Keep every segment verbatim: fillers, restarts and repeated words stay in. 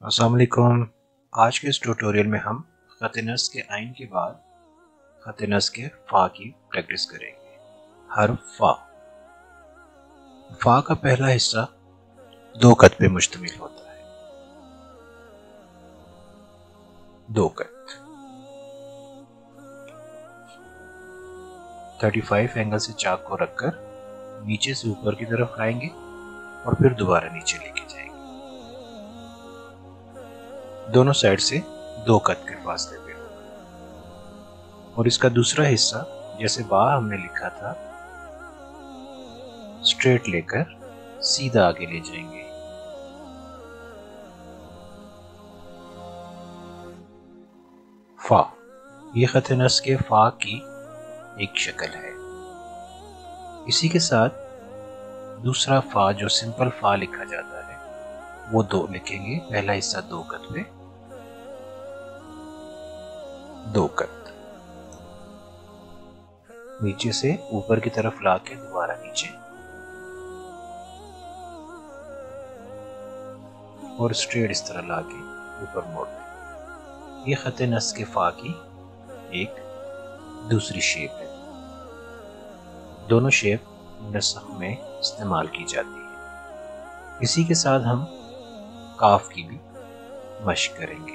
अस्सलाम वालेकुम। आज के इस ट्यूटोरियल में हम ख़त नस्ख़ के आइन के बाद ख़त नस्ख़ के फ़ा की प्रैक्टिस करेंगे। हर्फ फ़ा। फ़ा का पहला हिस्सा दो कत पे मुश्तमिल होता है। दो कत पैंतीस एंगल से चाक को रखकर नीचे से ऊपर की तरफ लाएंगे और फिर दोबारा नीचे लेके जाएंगे। दोनों साइड से दो कत के फासले पे होगा। और इसका दूसरा हिस्सा जैसे बा हमने लिखा था, स्ट्रेट लेकर सीधा आगे ले जाएंगे। फा, ये ख़त नस्ख़ के फा की एक शक्ल है। इसी के साथ दूसरा फा जो सिंपल फा लिखा जाता है वो दो लिखेंगे। पहला हिस्सा दो कत पे, दो कत, नीचे से ऊपर की तरफ लाके दोबारा नीचे और स्ट्रेट इस तरह लाके ऊपर मोड़ दें। ये ख़त नस्ख़ के फ़ा की एक दूसरी शेप है। दोनों शेप नस्ख़ में इस्तेमाल की जाती है। इसी के साथ हम काफ की भी मश्क करेंगे।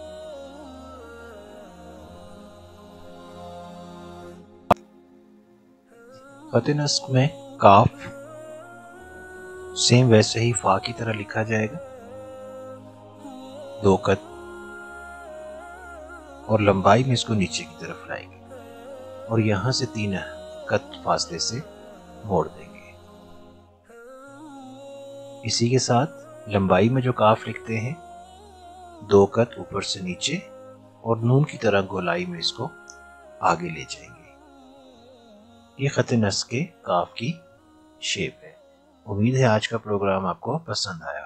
ख़त नस्ख़ में काफ सेम वैसे ही फा की तरह लिखा जाएगा। दो कत और लंबाई में इसको नीचे की तरफ लाएंगे और यहां से तीन कत फासले से मोड़ देंगे। इसी के साथ लंबाई में जो काफ लिखते हैं, दो कत ऊपर से नीचे और नून की तरह गोलाई में इसको आगे ले जाएंगे। ये ख़त नस्ख़ के काफ की शेप है। उम्मीद है आज का प्रोग्राम आपको पसंद आया।